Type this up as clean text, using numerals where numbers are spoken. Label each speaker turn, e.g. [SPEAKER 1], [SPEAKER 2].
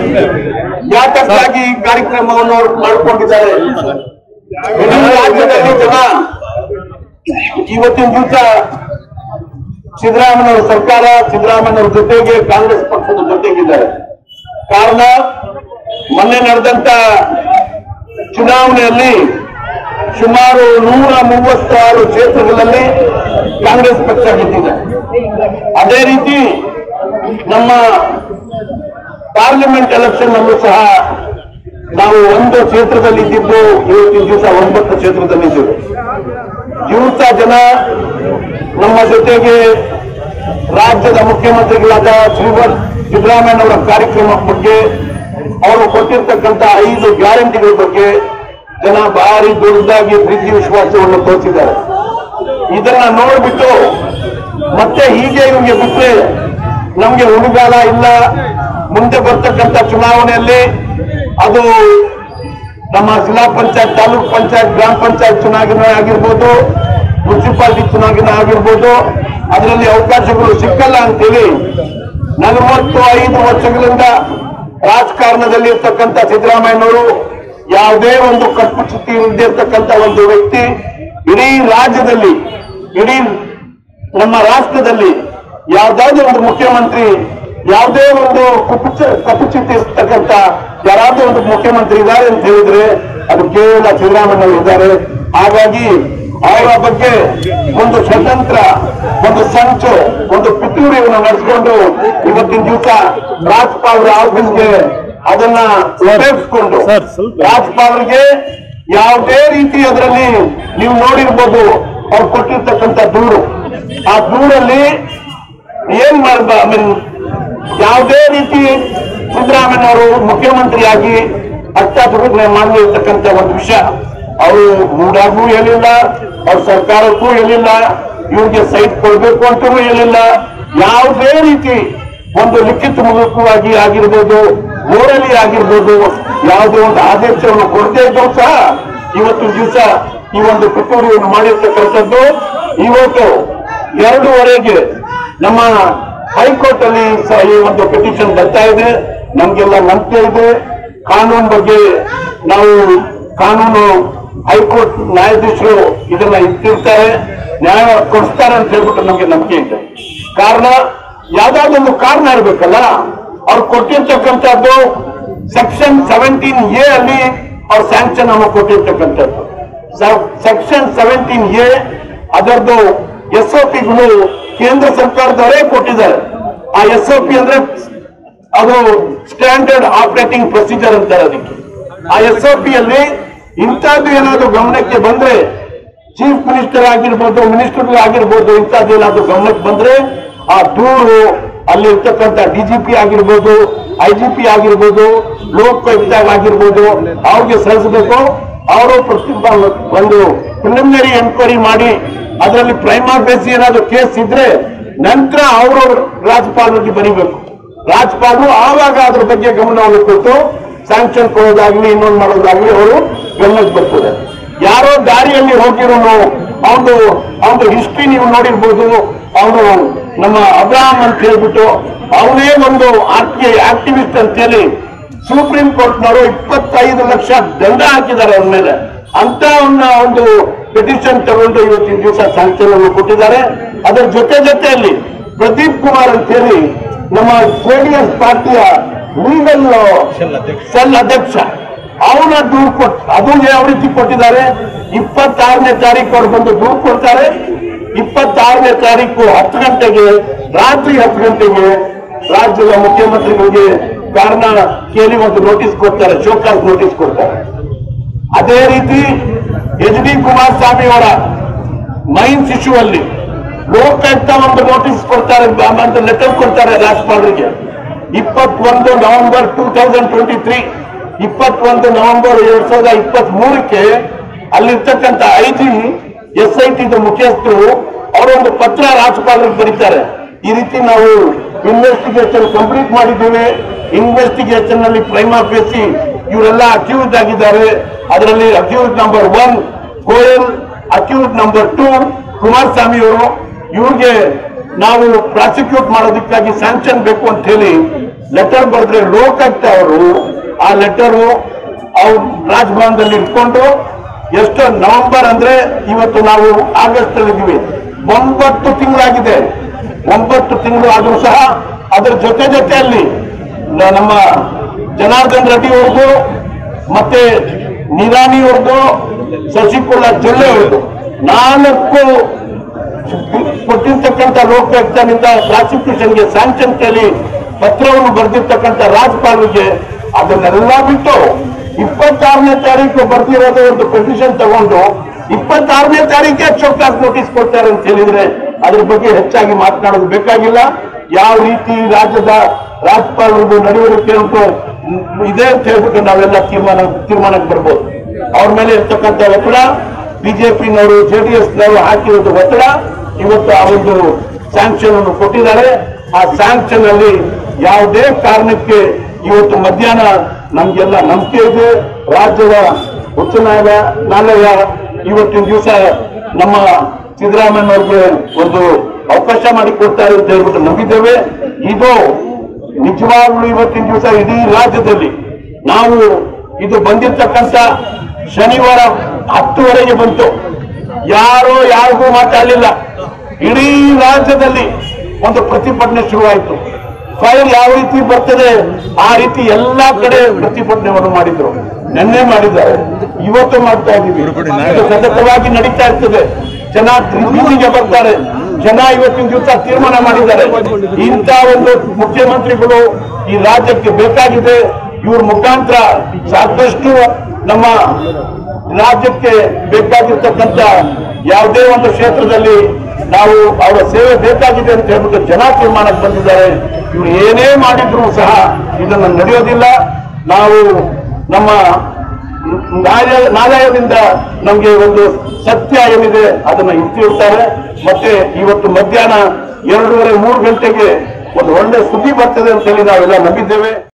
[SPEAKER 1] ಯಾತಕ್ಕಾಗಿ ಈ ಕಾರ್ಯಕ್ರಮವನ್ನು ಮಾಡಿಕೊಂಡಿದ್ದಾರೆ? ಇಡೀ ರಾಜ್ಯದಲ್ಲಿ ಜನ ಇವತ್ತಿನ ದಿವಸ ಸಿದ್ದರಾಮಯ್ಯನವರ ಸರ್ಕಾರ, ಸಿದ್ದರಾಮಯ್ಯನವರ ಜೊತೆಗೆ ಕಾಂಗ್ರೆಸ್ ಪಕ್ಷದ ಜೊತೆಗಿದ್ದಾರೆ. ಕಾರಣ ಮೊನ್ನೆ ನಡೆದಂತ ಚುನಾವಣೆಯಲ್ಲಿ ಸುಮಾರು 136 ಕ್ಷೇತ್ರಗಳಲ್ಲಿ ಕಾಂಗ್ರೆಸ್ ಪಕ್ಷ ಗೆದ್ದಿದೆ. ಅದೇ ರೀತಿ ನಮ್ಮ ಪಾರ್ಲಿಮೆಂಟ್ ಎಲೆಕ್ಷನ್ ಅಲ್ಲೂ ಸಹ ನಾವು 1 ಕ್ಷೇತ್ರದಲ್ಲಿ ಇದ್ದಿದ್ದು, ಇವತ್ತಿನ ದಿವಸ 9 ಕ್ಷೇತ್ರದಲ್ಲಿದ್ದೇವೆ. ದಿವಸ ಜನ ನಮ್ಮ ಜೊತೆಗೆ ರಾಜ್ಯದ ಮುಖ್ಯಮಂತ್ರಿಗಳಾದ ಶ್ರೀಮಂತ್ ಸಿದ್ದರಾಮಯ್ಯನವರ ಕಾರ್ಯಕ್ರಮ ಬಗ್ಗೆ, ಅವರು ಕೊಟ್ಟಿರ್ತಕ್ಕಂಥ 5 ಗ್ಯಾರಂಟಿಗಳ ಬಗ್ಗೆ ಜನ ಭಾರಿ ದೊಡ್ಡದಾಗಿ ಪ್ರೀತಿ ವಿಶ್ವಾಸವನ್ನು ತೋರಿಸಿದ್ದಾರೆ. ಇದನ್ನ ನೋಡ್ಬಿಟ್ಟು ಮತ್ತೆ ಹೀಗೆ ಇವ್ರಿಗೆ ಬಿಟ್ಟರೆ ನಮ್ಗೆ ಉಳಿಗಾಲ ಇಲ್ಲ, ಮುಂದೆ ಬರ್ತಕ್ಕಂಥ ಚುನಾವಣೆಯಲ್ಲಿ ಅದು ನಮ್ಮ ಜಿಲ್ಲಾ ಪಂಚಾಯತ್, ತಾಲೂಕ್ ಪಂಚಾಯತ್, ಗ್ರಾಮ ಪಂಚಾಯತ್ ಚುನಾವಣೆ ಆಗಿರ್ಬೋದು, ಮುನ್ಸಿಪಾಲಿಟಿ ಚುನಾವಣೆ ಆಗಿರ್ಬೋದು, ಅದರಲ್ಲಿ ಅವಕಾಶಗಳು ಸಿಕ್ಕಲ್ಲ ಅಂತೇಳಿ 45 ವರ್ಷಗಳಿಂದ ರಾಜಕಾರಣದಲ್ಲಿ ಇರ್ತಕ್ಕಂಥ ಸಿದ್ದರಾಮಯ್ಯನವರು ಯಾವುದೇ ಒಂದು ಕಟ್ಟುಚುತ್ತಿ ಇಲ್ಲದೆ ಇರ್ತಕ್ಕಂಥ ಒಂದು ವ್ಯಕ್ತಿ, ಇಡೀ ರಾಜ್ಯದಲ್ಲಿ, ಇಡೀ ನಮ್ಮ ರಾಷ್ಟ್ರದಲ್ಲಿ ಯಾವ್ದಾದ್ರು ಒಂದು ಮುಖ್ಯಮಂತ್ರಿ, ಯಾವುದೇ ಒಂದು ಕಟ್ಟುಚುತ್ತಿ ಇರ್ತಕ್ಕಂಥ ಯಾರಾದ್ರೂ ಒಂದು ಮುಖ್ಯಮಂತ್ರಿ ಇದ್ದಾರೆ ಅಂತ ಹೇಳಿದ್ರೆ ಅದು ಕೇವಲ ಸಿದ್ದರಾಮಯ್ಯನವರು ಇದ್ದಾರೆ. ಹಾಗಾಗಿ ಅವರ ಬಗ್ಗೆ ಒಂದು ಸ್ವತಂತ್ರ, ಒಂದು ಸಂಚು, ಒಂದು ಪಿತೂರಿಯನ್ನು ನಡೆಸಿಕೊಂಡು ಇವತ್ತಿನ ದಿವಸ ರಾಜ್ಯಪಾಲರ ಆಫೀಸ್ಗೆ ಅದನ್ನ ಉಪಯೋಗಿಸಿಕೊಂಡು ರಾಜ್ಯಪಾಲರಿಗೆ ಯಾವುದೇ ರೀತಿ ಅದರಲ್ಲಿ ನೀವು ನೋಡಿರ್ಬೋದು, ಅವ್ರು ಕೊಟ್ಟಿರ್ತಕ್ಕಂಥ ದೂರು, ಆ ದೂರಲ್ಲಿ ಏನ್ ಯಾವುದೇ ರೀತಿ ಸಿದ್ದರಾಮಯ್ಯನವರು ಮುಖ್ಯಮಂತ್ರಿಯಾಗಿ ಅಷ್ಟಾಭಿವೃದ್ಧಿ ಮಾಡಲಿರ್ತಕ್ಕಂಥ ಒಂದು ವಿಷಯ ಅವರು ಮೂಡಾಗೂ ಹೇಳಿಲ್ಲ, ಅವ್ರ ಸರ್ಕಾರಕ್ಕೂ ಹೇಳಿಲ್ಲ, ಇವ್ರಿಗೆ ಸೈಟ್ ಕೊಡ್ಬೇಕು ಅಂತಲೂ ಹೇಳಿಲ್ಲ. ಯಾವುದೇ ರೀತಿ ಒಂದು ಲಿಖಿತ ಮೂಲಕವಾಗಿ ಆಗಿರ್ಬೋದು, ಓರಲಿ ಆಗಿರ್ಬೋದು, ಯಾವುದೇ ಒಂದು ಆದೇಶವನ್ನು ಕೊಡದೇ ಇದ್ದೂ ಸಹ ಇವತ್ತು ದಿವಸ ಈ ಒಂದು ಪಿತೂರಿಯನ್ನು ಮಾಡಿರ್ತಕ್ಕಂಥದ್ದು. ಇವತ್ತು 2:30ಗೆ ನಮ್ಮ ಹೈಕೋರ್ಟ್ ಅಲ್ಲಿ ಈ ಒಂದು ಪಿಟಿಷನ್ ಬರ್ತಾ ಇದೆ. ನಮ್ಗೆಲ್ಲ ನಂಬಿಕೆ ಇದೆ, ಕಾನೂನು ಬಗ್ಗೆ ನಾವು ಕಾನೂನು ಹೈಕೋರ್ಟ್ ನ್ಯಾಯಾಧೀಶರು ಇದನ್ನ ಇಟ್ಟಿರ್ತಾರೆ, ನ್ಯಾಯ ಕೊಡಿಸ್ತಾರೆ ಅಂತ ಹೇಳ್ಬಿಟ್ಟು ನಮ್ಗೆ ನಂಬಿಕೆ ಇದೆ. ಕಾರಣ ಯಾವ್ದಾದ್ರು ಒಂದು ಕಾರಣ ಇರ್ಬೇಕಲ್ಲ. ಅವ್ರು ಕೊಟ್ಟಿರ್ತಕ್ಕಂಥದ್ದು ಸೆಕ್ಷನ್ 17A ಅಲ್ಲಿ ಅವ್ರ ಸ್ಯಾಂಕ್ಷನ್ ಅನ್ನು ಕೊಟ್ಟಿರ್ತಕ್ಕಂಥದ್ದು. ಸೆಕ್ಷನ್ 17A ಅದರದ್ದು SOPಗಳು ಕೇಂದ್ರ ಸರ್ಕಾರದವರೇ ಕೊಟ್ಟಿದ್ದಾರೆ. ಆ SOP ಅಂದ್ರೆ ಅದು ಸ್ಟ್ಯಾಂಡರ್ಡ್ ಆಪರೇಟಿಂಗ್ ಪ್ರೊಸೀಜರ್ ಅಂತಾರೆ ಅದಕ್ಕೆ. ಆ SOP ಅಲ್ಲಿ ಇಂಥದ್ದು ಏನಾದ್ರು ಗಮನಕ್ಕೆ ಬಂದ್ರೆ, ಚೀಫ್ ಮಿನಿಸ್ಟರ್ ಆಗಿರ್ಬೋದು, ಮಿನಿಸ್ಟರ್ ಆಗಿರ್ಬೋದು, ಇಂಥದ್ದು ಏನಾದ್ರು ಗಮನಕ್ಕೆ ಬಂದ್ರೆ ಆ ದೂರು ಅಲ್ಲಿ ಇರ್ತಕ್ಕಂಥ DGP ಆಗಿರ್ಬೋದು, IGP ಆಗಿರ್ಬೋದು, ಲೋಕಾಯುಕ್ತ ಆಗಿರ್ಬೋದು, ಅವ್ರಿಗೆ ಸಲ್ಲಿಸಬೇಕು. ಅವರು ಒಂದು ಪ್ರಿಲಿಮಿನರಿ ಎನ್ಕ್ವೈರಿ ಮಾಡಿ ಅದರಲ್ಲಿ ಪ್ರೈಮಾ ಬೇಸಿ ಏನಾದ್ರು ಕೇಸ್ ಇದ್ರೆ ನಂತರ ಅವರು ರಾಜ್ಯಪಾಲರಿಗೆ ಬರೀಬೇಕು. ರಾಜ್ಯಪಾಲರು ಆವಾಗ ಅದ್ರ ಬಗ್ಗೆ ಗಮನವನ್ನು ಕೊಟ್ಟು ಸ್ಯಾಂಕ್ಷನ್ ಕೊಡೋದಾಗ್ಲಿ, ಇನ್ನೊಂದು ಮಾಡೋದಾಗ್ಲಿ ಅವರು ಗಮನಕ್ಕೆ ಬರ್ತದೆ. ಯಾರೋ ದಾರಿಯಲ್ಲಿ ಹೋಗಿರೋನು ಅವನು ಹಿಸ್ಟ್ರಿ ನೀವು ನೋಡಿರ್ಬೋದು. ಅವನು ನಮ್ಮ ಅಬ್ರಾಹಂ ಅಂತ ಹೇಳ್ಬಿಟ್ಟು ಅವನೇ ಒಂದು RTI ಆಕ್ಟಿವಿಸ್ಟ್ ಅಂತ ಹೇಳಿ ಸುಪ್ರೀಂ ಕೋರ್ಟ್ನವರು 25 ಲಕ್ಷ ದಂಡ ಹಾಕಿದ್ದಾರೆ ಅವನ ಮೇಲೆ. ಅಂತ ಒಂದು ಪಿಟಿಷನ್ ತಗೊಂಡು ಇವತ್ತಿನ ದಿವಸ ಸ್ಯಾಂಕ್ಷನ್ ಅನ್ನು ಕೊಟ್ಟಿದ್ದಾರೆ. ಅದರ ಜೊತೆಯಲ್ಲಿ ಪ್ರದೀಪ್ ಕುಮಾರ್ ಅಂತ ಹೇಳಿ ನಮ್ಮ JDS ಪಾರ್ಟಿಯ ಲೀಗಲ್ ಸೆಲ್ ಅಧ್ಯಕ್ಷ, ಅವನ ದೂರು ಕೊಟ್ಟು ಅದು ಯಾವ ರೀತಿ ಕೊಟ್ಟಿದ್ದಾರೆ. 26ನೇ ತಾರೀಕು ಅವ್ರು ಬಂದು ದೂರು ಕೊಡ್ತಾರೆ. 26ನೇ ತಾರೀಕು 10 ಗಂಟೆಗೆ, ರಾತ್ರಿ 10 ಗಂಟೆಗೆ ರಾಜ್ಯದ ಮುಖ್ಯಮಂತ್ರಿಗಳಿಗೆ ಕಾರಣ ಕೇಳಿ ಒಂದು ನೋಟಿಸ್ ಕೊಡ್ತಾರೆ, ಶೋಕಾಸ್ ನೋಟಿಸ್ ಕೊಡ್ತಾರೆ. ಅದೇ ರೀತಿ HD ಕುಮಾರಸ್ವಾಮಿ ಅವರ ಮೈನ್ಸ್ ಇಶ್ಯೂ ಅಲ್ಲಿ ಲೋಕಾಯುಕ್ತ ಒಂದು ನೋಟಿಸ್ ಕೊಡ್ತಾರೆ, ಲೆಟರ್ ಕೊಡ್ತಾರೆ ರಾಜ್ಯಪಾಲರಿಗೆ. 21 ನವೆಂಬರ್ 2023, 21 ನವೆಂಬರ್ 2023ಕ್ಕೆ ಅಲ್ಲಿರ್ತಕ್ಕಂಥ IG SIT ಮುಖ್ಯಸ್ಥರು ಅವರೊಂದು ಪತ್ರ ರಾಜ್ಯಪಾಲರಿಗೆ ಬರೀತಾರೆ. ಈ ರೀತಿ ನಾವು ಇನ್ವೆಸ್ಟಿಗೇಷನ್ ಕಂಪ್ಲೀಟ್ ಮಾಡಿದ್ದೇವೆ, ಇನ್ವೆಸ್ಟಿಗೇಷನ್ ನಲ್ಲಿ ಪ್ರೈಮಾ ಫೇಸಿ ಇವರೆಲ್ಲ ಅಕ್ಯೂಸ್ಡ್ ಆಗಿದ್ದಾರೆ. ಅದರಲ್ಲಿ accused number 1 Goyal, accused number 2 Kumaraswamy ಅವರು. ಇವ್ರಿಗೆ ನಾವು ಪ್ರಾಸಿಕ್ಯೂಟ್ ಮಾಡೋದಕ್ಕಾಗಿ ಸ್ಯಾಂಕ್ಷನ್ ಬೇಕು ಅಂತ ಹೇಳಿ ಲೆಟರ್ ಬರೆದ್ರೆ ಲೋಕಾಯುಕ್ತ ಅವರು ಆ ಲೆಟರು ಅವ್ರು ರಾಜಭವನದಲ್ಲಿ ಇಟ್ಕೊಂಡು ಎಷ್ಟು ನವೆಂಬರ್ ಅಂದ್ರೆ ಇವತ್ತು ನಾವು ಆಗಸ್ಟ್ ಅಲ್ಲಿ ಇದ್ದೀವಿ, 9 ತಿಂಗಳಾಗಿದೆ. 9 ತಿಂಗಳು ಆದ್ರೂ ಸಹ ಅದರ ಜೊತೆಯಲ್ಲಿ ನಮ್ಮ ಜನಾರ್ದನ್ ರೆಡ್ಡಿ ಅವ್ರದ್ದು ಮತ್ತೆ ನಿರಾಣಿ ಅವ್ರದ್ದು ಶಶಿಕಲಾ ಜೊಲ್ಲೆ ಅವ್ರದ್ದು 4 ಕೊಟ್ಟಿರ್ತಕ್ಕಂಥ ಲೋಕಾಯುಕ್ತನಿಂದ ಪ್ರಾಸಿಕ್ಯೂಷನ್ಗೆ ಸ್ಯಾಂಕ್ಷನ್ ಕೇಳಿ ಪತ್ರವನ್ನು ಬರೆದಿರ್ತಕ್ಕಂಥ ರಾಜ್ಪಾಲ್ಗೆ ಅದನ್ನೆಲ್ಲ ಬಿಟ್ಟು 26ನೇ ತಾರೀಕು ಬರ್ದಿರೋದು ಒಂದು ಪೆಟಿಷನ್ ತಗೊಂಡು 26ನೇ ತಾರೀಕೆ ಶೋಕಾಸ್ ನೋಟಿಸ್ ಕೊಡ್ತಾರೆ ಅಂತ ಹೇಳಿದ್ರೆ ಅದ್ರ ಬಗ್ಗೆ ಹೆಚ್ಚಾಗಿ ಮಾತನಾಡೋದು ಬೇಕಾಗಿಲ್ಲ. ಯಾವ ರೀತಿ ರಾಜ್ಯದ ರಾಜ್ಯಪಾಲರದ್ದು ನಡವಳಿಕೆ ಉಂಟು ಇದೆ ಅಂತ ಹೇಳ್ಬಿಟ್ಟು ನಾವೆಲ್ಲ ತೀರ್ಮಾನಕ್ಕೆ ಬರ್ಬೋದು. ಅವ್ರ ಮೇಲೆ ಇರ್ತಕ್ಕಂಥ ಒತ್ತಡ, ಬಿಜೆಪಿನವರು ಜೆಡಿಎಸ್ನವರು ಹಾಕಿರೋದು ಒತ್ತಡ, ಇವತ್ತು ಆ ಒಂದು ಸ್ಯಾಂಕ್ಷನ್ ಅನ್ನು ಕೊಟ್ಟಿದ್ದಾರೆ. ಆ ಸ್ಯಾಂಕ್ಷನ್ ಅಲ್ಲಿ ಯಾವುದೇ ಕಾರಣಕ್ಕೆ ಇವತ್ತು ಮಧ್ಯಾಹ್ನ ನಮ್ಗೆಲ್ಲ ನಂಬಿಕೆ ಇದೆ, ರಾಜ್ಯದ ಉಚ್ಚ ನ್ಯಾಯಾಲಯ ಇವತ್ತಿನ ದಿವಸ ನಮ್ಮ ಸಿದ್ದರಾಮಯ್ಯನವ್ರಿಗೆ ಒಂದು ಅವಕಾಶ ಮಾಡಿಕೊಡ್ತಾರೆ ಅಂತ ಹೇಳ್ಬಿಟ್ಟು ನಂಬಿದ್ದೇವೆ. ಇದು ನಿಜವಾಗ್ಲೂ ಇವತ್ತಿನ ದಿವಸ ಇಡೀ ರಾಜ್ಯದಲ್ಲಿ ನಾವು ಇದು ಬಂದಿರ್ತಕ್ಕಂಥ ಶನಿವಾರ 10ವರೆಗೆ ಬಂತು, ಯಾರಿಗೂ ಮಾತಾಡಲಿಲ್ಲ. ಇಡೀ ರಾಜ್ಯದಲ್ಲಿ ಒಂದು ಪ್ರತಿಭಟನೆ ಶುರುವಾಯಿತು. ಫೈಲ್ ಯಾವ ರೀತಿ ಬರ್ತದೆ ಆ ರೀತಿ ಎಲ್ಲಾ ಕಡೆ ಪ್ರತಿಭಟನೆಯನ್ನು ಮಾಡಿದ್ರು. ನಿನ್ನೆ ಮಾಡಿದ್ದಾರೆ, ಇವತ್ತು ಮಾಡ್ತಾ ಇದ್ದೀವಿ. ಇದು ಸತತವಾಗಿ ನಡೀತಾ ಇರ್ತದೆ. ಜನ ಬೀದಿಗೆ ಬರ್ತಾರೆ. ಜನ ಇವತ್ತಿನ ದಿವಸ ತೀರ್ಮಾನ ಮಾಡಿದ್ದಾರೆ, ಇಂಥ ಒಂದು ಮುಖ್ಯಮಂತ್ರಿಗಳು ಈ ರಾಜ್ಯಕ್ಕೆ ಬೇಕಾಗಿದೆ. ಇವ್ರ ಮುಖಾಂತರ ಸಾಕಷ್ಟು ನಮ್ಮ ರಾಜ್ಯಕ್ಕೆ ಬೇಕಾಗಿರ್ತಕ್ಕಂಥ ಯಾವುದೇ ಒಂದು ಕ್ಷೇತ್ರದಲ್ಲಿ ನಾವು ಅವರ ಸೇವೆ ಬೇಕಾಗಿದೆ ಅಂತ ಹೇಳ್ಬಿಟ್ಟು ಜನ ತೀರ್ಮಾನಕ್ಕೆ ಬಂದಿದ್ದಾರೆ. ಇವ್ರು ಏನೇ ಮಾಡಿದ್ರು ಸಹ ಇದನ್ನು ನಡೆಯೋದಿಲ್ಲ. ನಾವು ನಮ್ಮ ನ್ಯಾಯಾಲಯದಿಂದ ನಮಗೆ ಒಂದು ಸತ್ಯ ಏನಿದೆ ಅದನ್ನ ಹಿಂತಿರ್ತಾರೆ. ಮತ್ತೆ ಇವತ್ತು ಮಧ್ಯಾಹ್ನ 2:30-3 ಗಂಟೆಗೆ ಒಂದು ಒಳ್ಳೆ ಸುದ್ದಿ ಬರ್ತದೆ ಅಂತ ಹೇಳಿ ನಾವೆಲ್ಲ ನಂಬಿದ್ದೇವೆ.